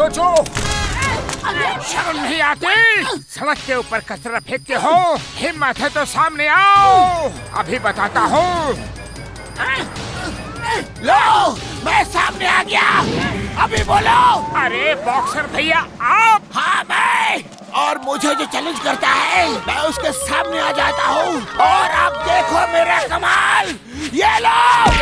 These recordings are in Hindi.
सोचो। शर्म नहीं आती? सड़क के ऊपर कचरा फेंकते हो? हिम्मत है तो सामने आओ, अभी बताता हूँ। लो, मैं सामने आ गया, अभी बोलो। अरे बॉक्सर भैया आप? हाँ मैं, और मुझे जो चैलेंज करता है मैं उसके सामने आ जाता हूँ, और अब देखो मेरा कमाल। ये लो।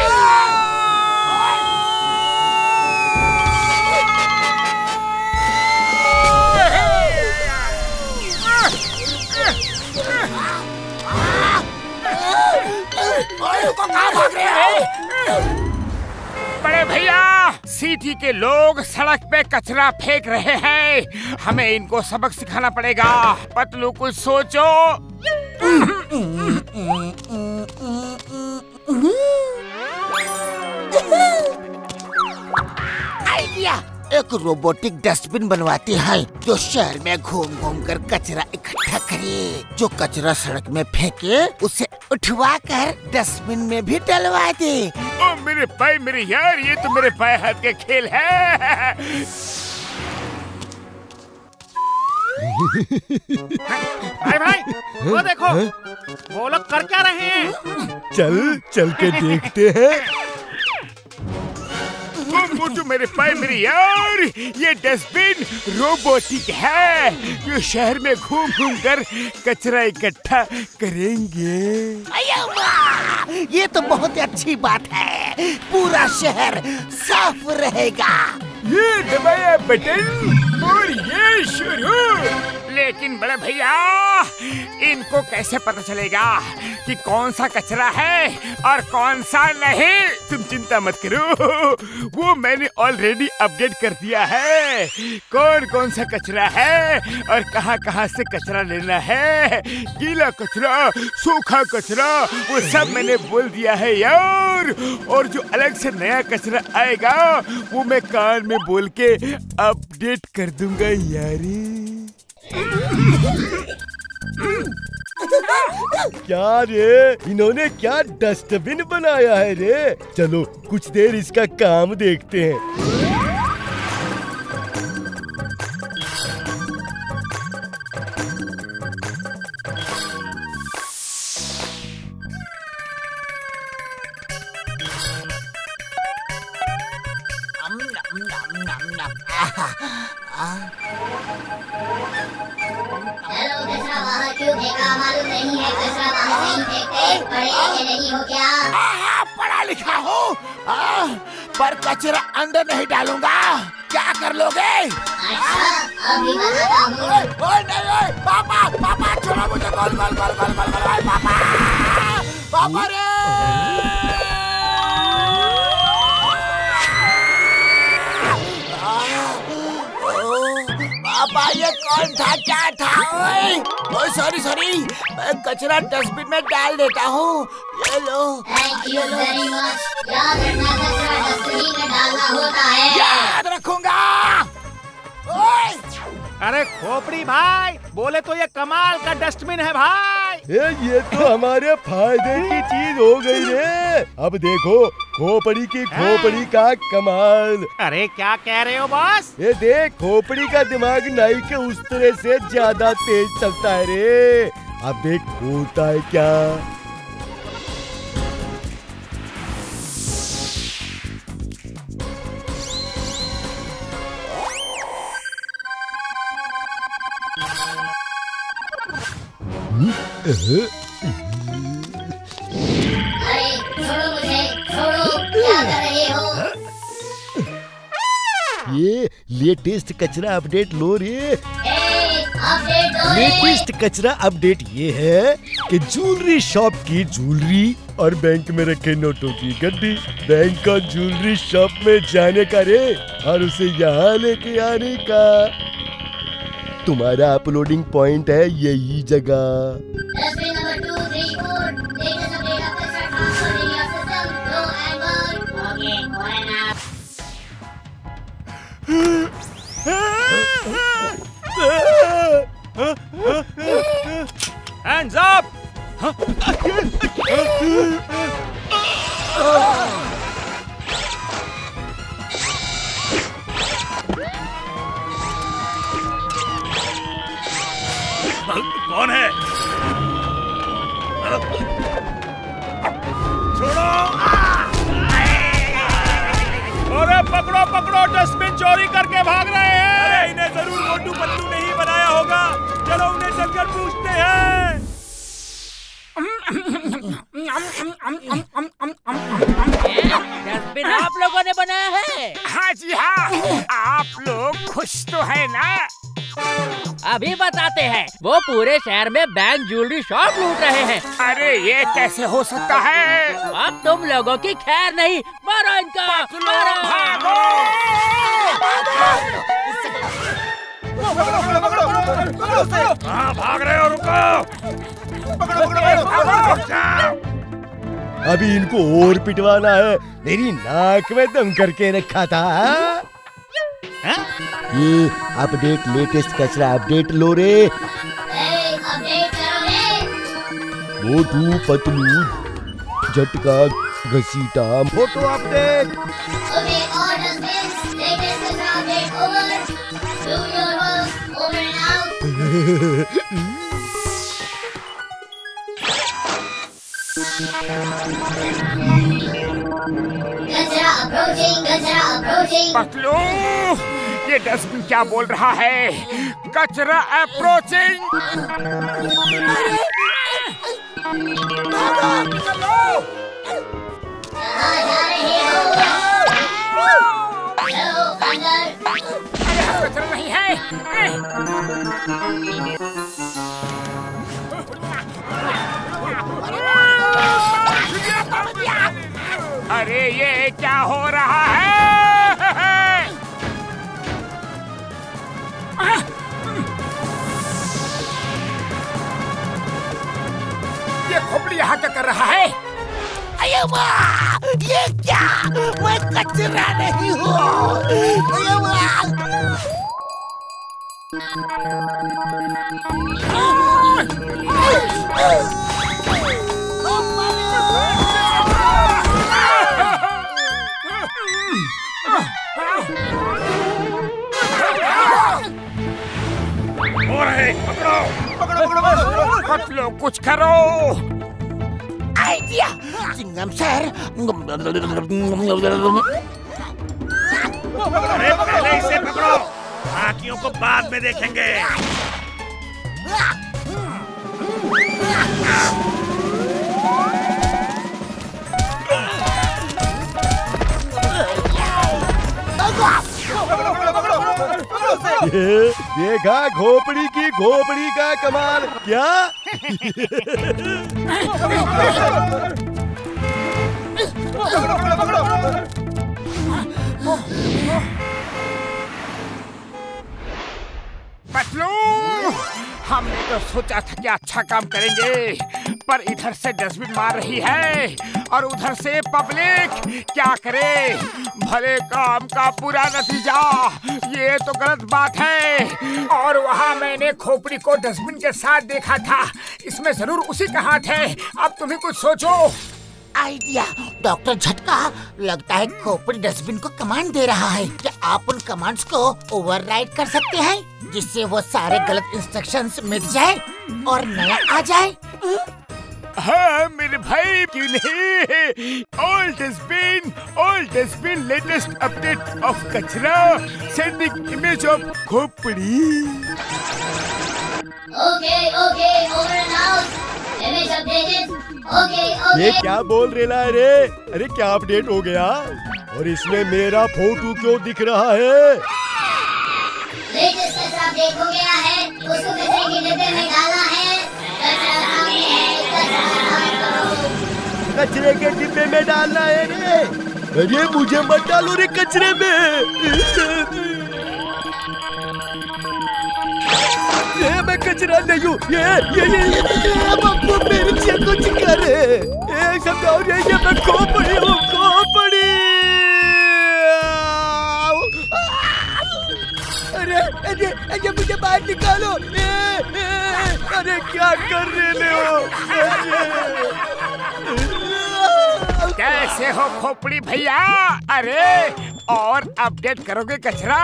कहाँ भाग रहे हो? बड़े भैया, सिटी के लोग सड़क पे कचरा फेंक रहे हैं, हमें इनको सबक सिखाना पड़ेगा। पतलू कुछ सोचो। आइडिया, एक रोबोटिक डस्टबिन बनवाती है जो शहर में घूम घूम कर कचरा इकट्ठा करे। जो कचरा सड़क में फेंके उसे उठवा कर डस्टबिन में भी डलवा दे। ओ मेरे पाए मेरे यार, ये तो मेरे पाए हाथ के खेल है। भाई भाई, वो देखो, वो लोग कर क्या रहे हैं? चल के देखते हैं। मोटू मेरे पाए मेरे यार, ये डस्टबिन रोबोटिक है जो शहर में घूम घूम कर कचरा इकट्ठा करेंगे। ये तो बहुत अच्छी बात है, पूरा शहर साफ रहेगा। ये दबाया बटन और ये शुरू। लेकिन बड़े भैया, इनको कैसे पता चलेगा कि कौन सा कचरा है और कौन सा नहीं? तुम चिंता मत करो, वो मैंने ऑलरेडी अपडेट कर दिया है। कौन कौन सा कचरा है और कहाँ कहाँ से कचरा लेना है, गीला कचरा, सूखा कचरा, वो सब मैंने बोल दिया है यार। और जो अलग से नया कचरा आएगा वो मैं कान में बोल के अपडेट कर दूंगा यारी। क्या रे, इन्होंने क्या डस्टबिन बनाया है रे? चलो कुछ देर इसका काम देखते हैं। हेलो, कचरा बाहर क्यों फेंका? मालूम नहीं है कचरा बाहर नहीं फेंकते? पढ़े लिखे नहीं हो क्या? पढ़ा लिखा हूँ, पर कचरा अंदर नहीं डालूंगा। क्या कर लोगे? अच्छा, अभी बताता हूँ। नहीं, पापा पापा छोड़ो मुझे, गोल गोल गोल गोल गोल गोल, पापा पापा रे। पापा ये कौन था, क्या था? ओए सॉरी, मैं कचरा डस्टबिन में डाल देता हूँ। ये लो। Thank you very much. याद रखना, कचरा डस्टबिन में डालना होता है। याद रखूंगा। अरे खोपड़ी भाई, बोले तो ये कमाल का डस्टबिन है भाई। ये तो हमारे फायदे की चीज हो गई रे। अब देखो खोपड़ी की खोपड़ी का कमाल। अरे क्या कह रहे हो बॉस? ये देख, खोपड़ी का दिमाग नाई के उस्तरे से ज्यादा तेज चलता है रे। अब देख होता है क्या। अरे छोड़ो मुझे, छोड़ो, क्या कर रहे हो? ये लेटेस्ट कचरा अपडेट लो रे। अपडेट दो रे। लेटेस्ट कचरा अपडेट ये है कि ज्वेलरी शॉप की ज्वेलरी और बैंक में रखे नोटों की गड्डी, बैंक और ज्वेलरी शॉप में जाने का रे और उसे यहाँ लेके आने का। तुम्हारा अपलोडिंग पॉइंट है यही जगह। Dustbin number 2, 3, 4, latest update of कचरा transfer in your system, go and work. Okay, Mohan आप। Hands up! चोरी करके भाग रहे हैं। अरे इन्हें जरूर मोटू पतलू ने ही बनाया होगा। चलो उन्हें चलकर पूछते हैं। डस्टबिन आप लोगों ने बनाया है? हाँ जी हाँ, आप लोग खुश तो है ना? अभी बताते हैं। वो पूरे शहर में बैंक ज्वेलरी शॉप लूट रहे हैं। अरे ये कैसे हो सकता है? अब तुम लोगों की खैर नहीं। मारो इनका, मारो। हाँ भाग रहे हो, रुको। अभी इनको और पिटवाना है। मेरी नाक में दम करके रखा था। ये अपडेट, लेटेस्ट कचरा अपडेट लो रे। अपडेट करो रे। Motu Patlu Jhatka Ghasita photo update. Okay, all dustbins, latest कचरा update over. Do your work, over and out. कचरा approaching. पतलू, ये डस्टबिन क्या बोल रहा है? कचरा अप्रोचिंग। कहाँ जा रहे हो? चलो अंदर। कचरा नहीं है। अरे ये क्या हो रहा है? ये खोपड़ी यहाँ क्या कर रहा है? अये वाह! ये क्या? मैं कचरा नहीं हूँ। अये वाह! पतलू कुछ करो। आइडिया! Chewing gum sir. अरे पहले इसे पकड़ो, बाकियों को बाद में देखेंगे। देखा खोपड़ी की खोपड़ी का कमाल क्या? पतलू, हमने तो सोचा था कि अच्छा काम करेंगे, पर इधर से डस्टबिन मार रही है और उधर से पब्लिक। क्या करे? भले काम का बुरा नतीजा, ये तो गलत बात है। और वहाँ मैंने खोपड़ी को डस्टबिन के साथ देखा था, इसमें जरूर उसी का हाथ है। अब तुम ही कुछ सोचो। आइडिया! डॉक्टर झटका, लगता है खोपड़ी डस्टबिन को कमांड दे रहा है। क्या आप उन कमांड्स को ओवरराइड कर सकते हैं, जिससे वो सारे गलत इंस्ट्रक्शंस मिट जाए और नया आ जाए? हाँ मेरे भाई, क्यों नहीं? All dustbin latest update of कचरा, सेंडिंग इमेज ऑफ खोपड़ी। Okay, over and out. Image updated. Okay. ये क्या बोल रहा है रे? अरे क्या अपडेट हो गया? और इसमें मेरा फोटो क्यों दिख रहा है? लेटेस्ट कचरा अपडेट हो गया है, उसको कचरे के डिब्बे में डालना है। कचरा सामने है, कचरा साफ करो। कचरे के डिब्बे में डालना है रे? अरे मुझे मत डालो रे कचरे में। ये मैं कचरा नहीं हूँ। ये बापू मेरे से कुछ करे। एक समझाओ ये मैं खोपड़ी हूँ, खोपड़ी। अरे मुझे बाहर निकालो। अरे क्या कर रहे हो? कैसे हो खोपड़ी भैया? अरे और अपडेट करोगे कचरा?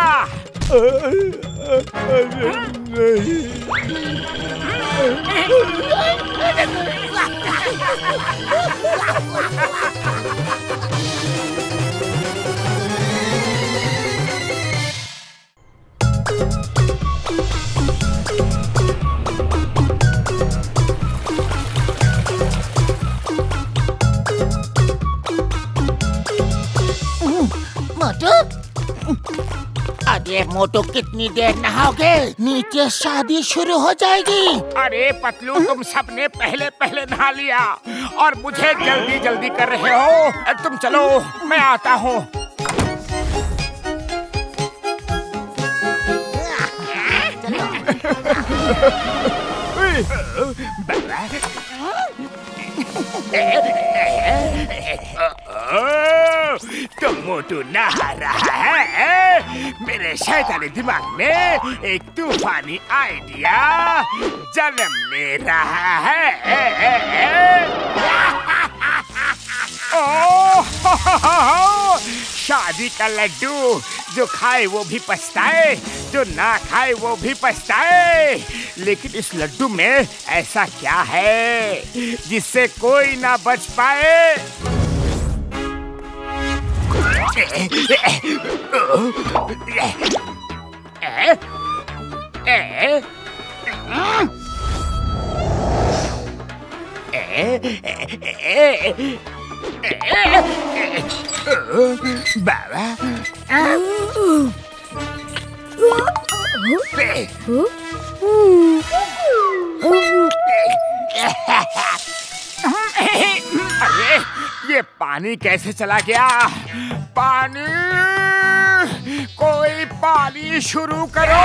अरे नहीं। ये मोटू कितनी देर नहाओगे? नीचे शादी शुरू हो जाएगी। अरे पतलू, तुम सबने पहले पहले नहा लिया और मुझे जल्दी जल्दी कर रहे हो। तुम चलो, मैं आता हूँ। तो मोटू नहा रहा है। मेरे शैतानी दिमाग में एक तूफानी आइडिया जन्म ले रहा है। ओह, शादी का लड्डू, जो खाए वो भी पछताए, जो ना खाए वो भी पछताए। लेकिन इस लड्डू में ऐसा क्या है जिससे कोई ना बच पाए? बाबा, अरे ये पानी कैसे चला गया? पानी, कोई पानी शुरू करो।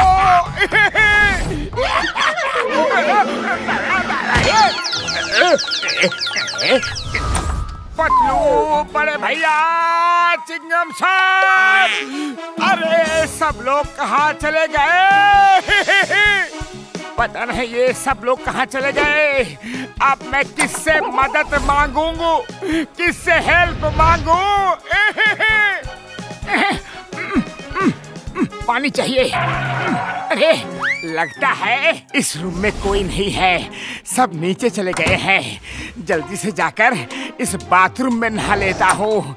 पतलू, बड़े भैया, चिंगम साहब, अरे सब लोग कहाँ चले गए? पता नहीं ये सब लोग कहाँ चले गए। अब मैं किससे मदद मांगूंगा, किससे हेल्प मांगू? पानी चाहिए। अरे लगता है इस रूम में कोई नहीं है, सब नीचे चले गए हैं। जल्दी से जाकर इस बाथरूम में नहा लेता हूँ।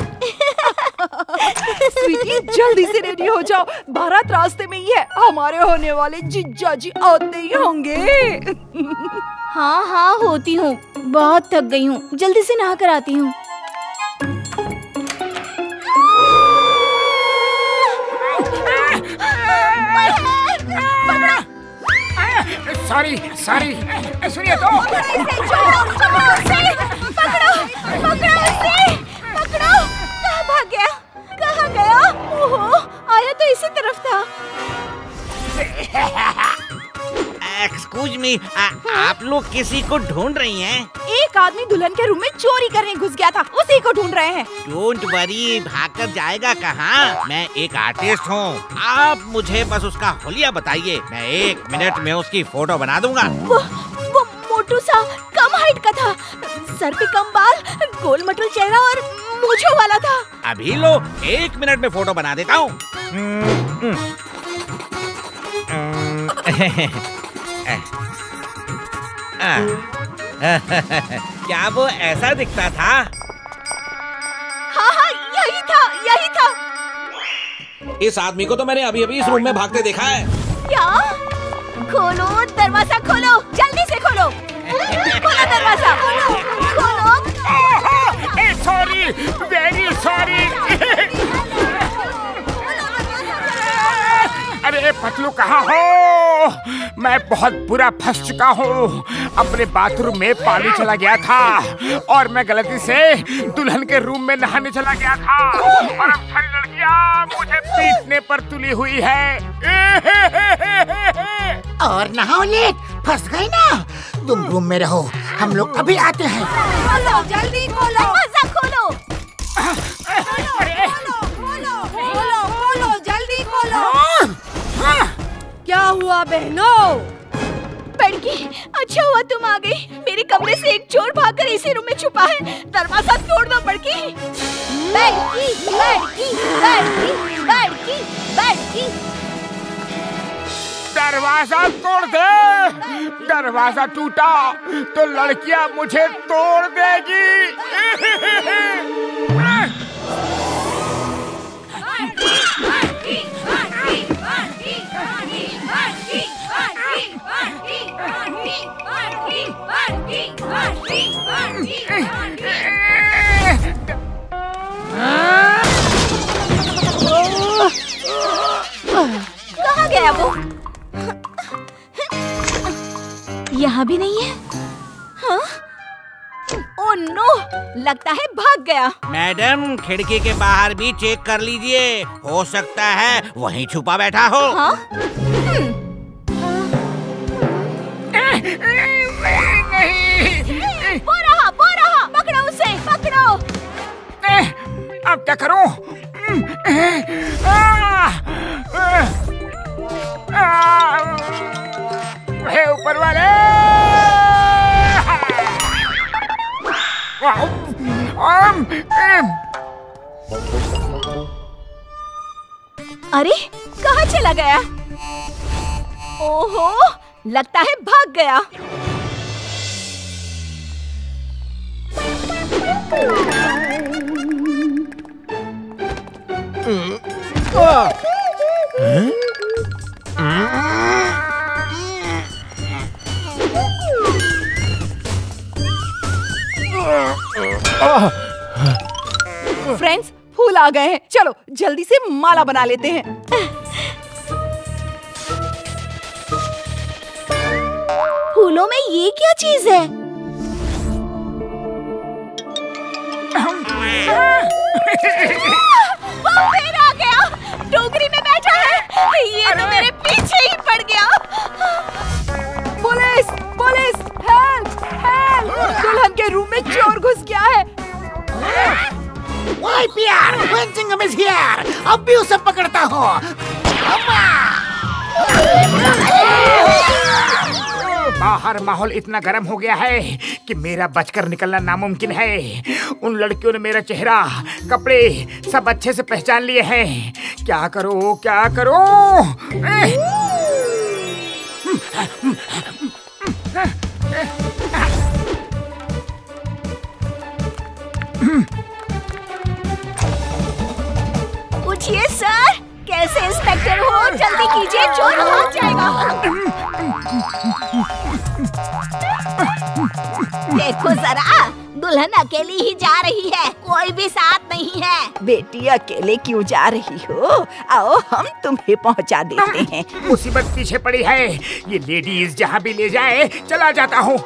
स्वीटी, जल्दी से रेडी हो जाओ, बारात रास्ते में ही है। हमारे होने वाले जीजा जी आते ही होंगे। हाँ हाँ, होती हूँ, बहुत थक गई हूँ, जल्दी से नहा कर आती हूँ। सॉरी सॉरी, सुनिए तो। पकड़ो, कहाँ भाग गया? कहाँ गया? ओहो, आया तो इसी तरफ था। एक्सक्यूज मी, आप लोग किसी को ढूंढ रही हैं? एक आदमी दुल्हन के रूम में चोरी करने घुस गया था, उसी को ढूंढ रहे हैं। डोंट वरी, भागकर जाएगा कहाँ? मैं एक आर्टिस्ट हूँ, आप मुझे बस उसका हुलिया बताइए, मैं 1 मिनट में उसकी फोटो बना दूंगा। वो मोटू सा कम हाइट का था, सर पे कम बाल, गोल मटोल चेहरा और मूंछों वाला था। अभी लो, 1 मिनट में फोटो बना देता हूँ। क्या वो ऐसा दिखता था? हाँ, यही था। इस आदमी को तो मैंने अभी अभी इस रूम में भागते देखा है। क्या? खोलो दरवाजा, खोलो, जल्दी से खोलो। खोलो दरवाजा, खोलो। Sorry, very sorry. अरे पतलू, कहाँ हो? मैं बहुत बुरा फंस चुका हूँ। अपने बाथरूम में पानी चला गया था और मैं गलती से दुल्हन के रूम में नहाने चला गया था और अब सारी लड़कियाँ मुझे पीटने पर तुली हुई है। और नहाओ लेट, फंस गई ना? तुम रूम में रहो, हम लोग अभी आते हैं। खोलो, जल्दी खोलो, दरवाजा खोलो। खोलो, जल्दी खोलो। क्या हुआ बहनों? बड़की, अच्छा हुआ तुम आ गई। मेरे कमरे से एक चोर भागकर इसी रूम में छुपा है, दरवाजा तोड़ दो बड़की। बड़की। दरवाजा तोड़ दे। दरवाजा टूटा तो लड़कियां मुझे तोड़ देगी। गया वो? यहाँ भी नहीं है। हाँ? ओह नो, लगता है भाग गया। मैडम, खिड़की के बाहर भी चेक कर लीजिए, हो सकता है वहीं छुपा बैठा हो। हाँ? वो रहा, पकड़ो उसे, पकड़ो। अब क्या करूं? हे ऊपर वाले! अरे, कहाँ चला गया? ओहो, लगता है भाग गया। फ्रेंड्स, फूल आ गए हैं। चलो जल्दी से माला बना लेते हैं। फूलों में ये क्या चीज है? वो फिर आ गया, टोकरी में बैठा है। ये तो मेरे पीछे ही पड़ गया। Police, police, help, help! दुल्हन के रूम में चोर घुस गया है। Why प्यार, Wensingham is here. अब भी उसे पकड़ता हूँ। बाहर माहौल इतना गर्म हो गया है कि मेरा बचकर निकलना नामुमकिन है। उन लड़कियों ने मेरा चेहरा, कपड़े सब अच्छे से पहचान लिए हैं। क्या करो, क्या करो? पूछिए सर, कैसे इंस्पेक्टर हो? जल्दी कीजिए, चोर भाग जाएगा। देखो जरा, दुल्हन अकेली ही जा रही है, कोई भी साथ नहीं है। बेटी अकेले क्यों जा रही हो? आओ हम तुम्हें पहुंचा देते हैं। मुसीबत पीछे पड़ी है। ये लेडीज जहाँ भी ले जाए चला जाता हूँ।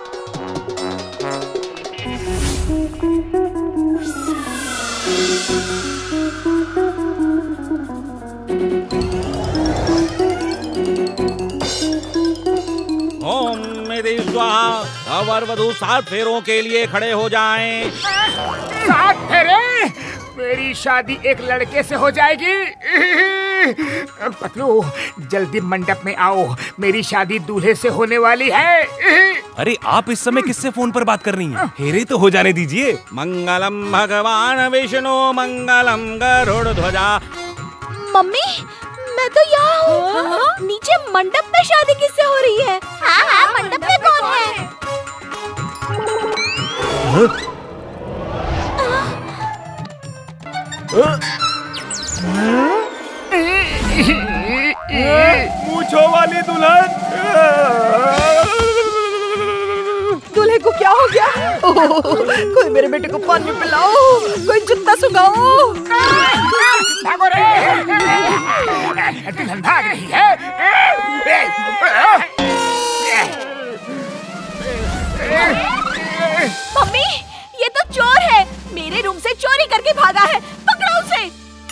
ओम मेरी स्वाहा। अवर वधू 7 फेरों के लिए खड़े हो जाएं। 7 फेरे? मेरी शादी एक लड़के से हो जाएगी। पतलू, जल्दी मंडप में आओ, मेरी शादी दूल्हे से होने वाली है। अरे आप इस समय किससे फोन पर बात कर रही हैं? फेरे तो हो जाने दीजिए। मंगलम भगवान विष्णु, मंगलम गरुड़ ध्वजा। मम्मी, मैं तो यहाँ हूँ। नीचे मंडप में शादी किससे हो रही है? हाँ हाँ, मंडप में कौन है? मूंछों वाली दुल्हन। दूल्हे को क्या हो गया? कोई मेरे बेटे को पानी पिलाओ, कोई जूता सुखाओ। भागो रे! दुल्हन भाग रही है। मम्मी, ये तो चोर है, मेरे रूम से चोरी करके भागा है। पकड़ो उसे।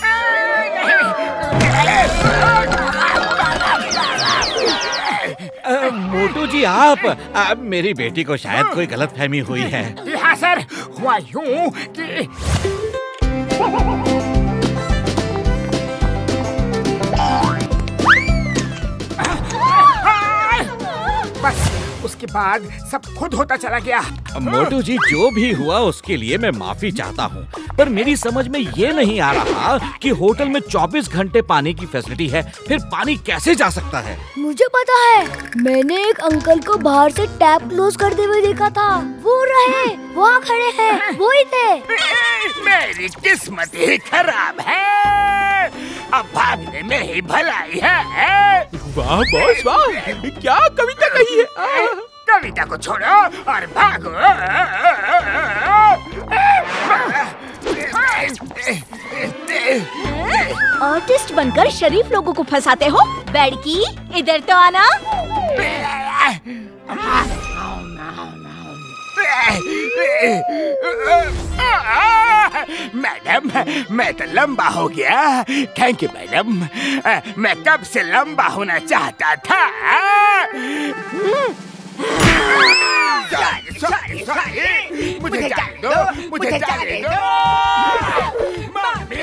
मोटू जी, आप मेरी बेटी को शायद कोई गलतफहमी हुई है। हाँ सर, हुआ यूं कि बस उसके बाद सब खुद होता चला गया। मोटू जी, जो भी हुआ उसके लिए मैं माफी चाहता हूँ, पर मेरी समझ में ये नहीं आ रहा कि होटल में 24 घंटे पानी की फैसिलिटी है, फिर पानी कैसे जा सकता है? मुझे पता है, मैंने एक अंकल को बाहर से टैप क्लोज करते हुए देखा था। वो रहे, वहाँ खड़े हैं, वो ही थे। मेरी किस्मत ही खराब है, अब भागने में ही भलाई है। वाह बॉस वाह, क्या कविता कही है। कविता को छोड़ो और भागो। आर्टिस्ट बनकर शरीफ लोगों को फंसाते हो। बैडकी, इधर तो आना। मैडम, मैं तो लंबा हो गया। Thank you madam. मैं कब से लंबा होना चाहता था। सॉरी, मुझे जाने दो, मुझे जाने दो।